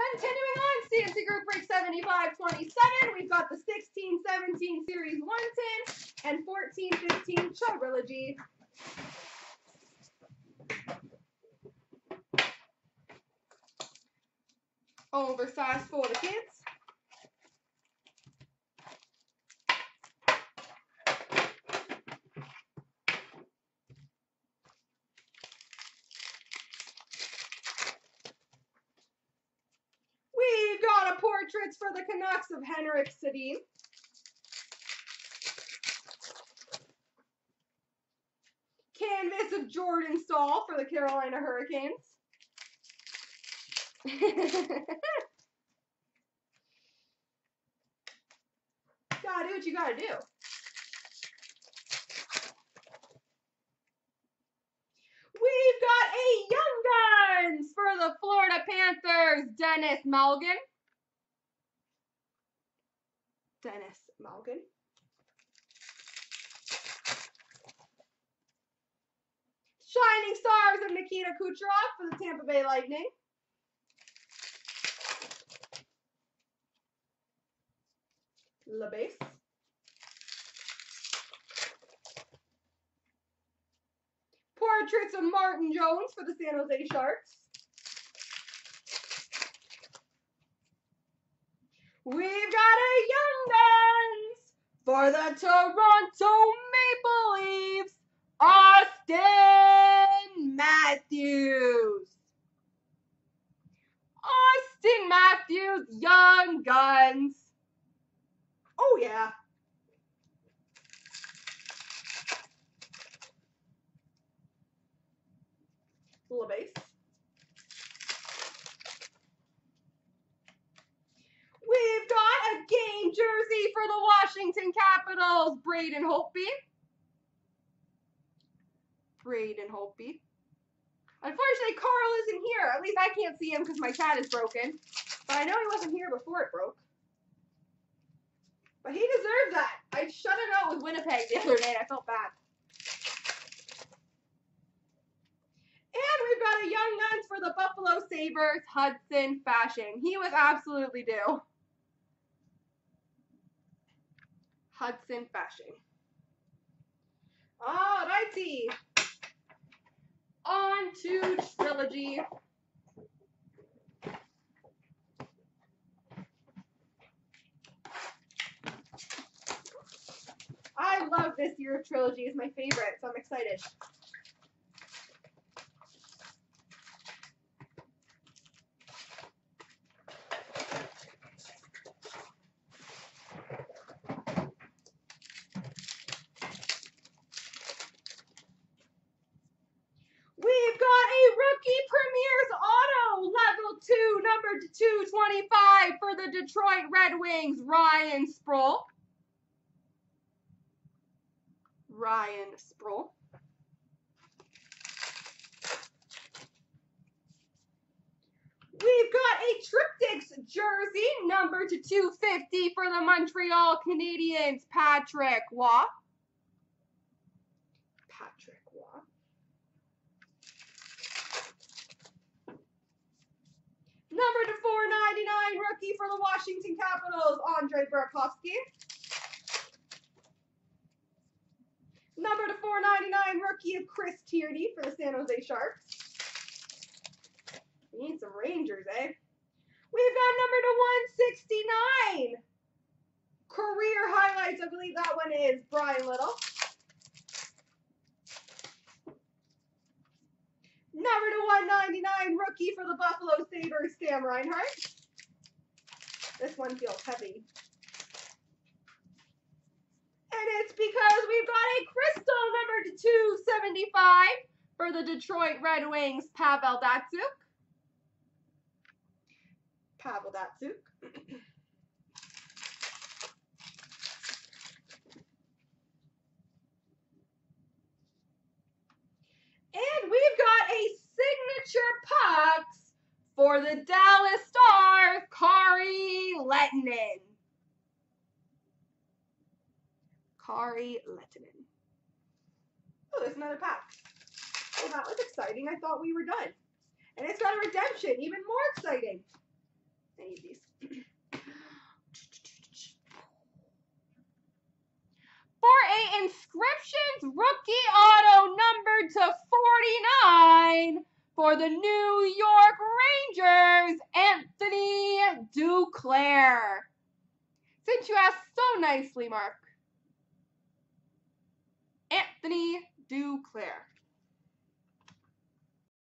Continuing on, CNC Group Break 7527, we've got the 16-17 Series 110 and 14-15 Trilogy. Oversized for the kids. We've got a portraits for the Canucks of Henrik Sedin. Canvas of Jordan Staal for the Carolina Hurricanes. Gotta do what you gotta do. We've got a Young Guns for the Florida Panthers, Dennis Malgin. Shining Stars of Nikita Kucherov for the Tampa Bay Lightning. LeBase. Portraits of Martin Jones for the San Jose Sharks. We've got a Young Guns for the Toronto Maple Leafs, Austin Matthews. Austin Matthews, Young Guns. Oh, yeah. LeBase. We've got a game jersey for the Washington Capitals, Braden Holtby. Unfortunately, Carl isn't here. At least I can't see him because my chat is broken. But I know he wasn't here before it broke. But he deserved that. I shut it out with Winnipeg the other day. I felt bad. And we've got a Young Guns for the Buffalo Sabres, Hudson Fasching. He was absolutely due. Hudson Fasching. Alrighty. On to Trilogy. I love this year of Trilogy. It's my favorite, so I'm excited. We've got a Rookie Premier's Auto, Level 2, number 225 for the Detroit Red Wings, Ryan Sproul. We've got a Triptychs jersey, number 250 for the Montreal Canadiens, Patrick Waugh. Number 499 rookie for the Washington Capitals, Andre Burakovsky. Number 499 rookie of Chris Tierney for the San Jose Sharks. We need some Rangers, eh? We've got number 169. Career highlights, I believe that one is Brian Little. Number 199 rookie for the Buffalo Sabres, Sam Reinhart. This one feels heavy. And it's because we've got a crystal number 275 for the Detroit Red Wings, Pavel Datsyuk. And we've got a signature pucks for the Dallas Stars, Kari Lehtonen. Oh, there's another pack. Oh, that was exciting. I thought we were done. And it's got a redemption, even more exciting. need these. 4A Inscriptions rookie auto numbered to 49 for the New York Rangers, Anthony Duclair. Since you asked so nicely, Mark. Anthony Duclair.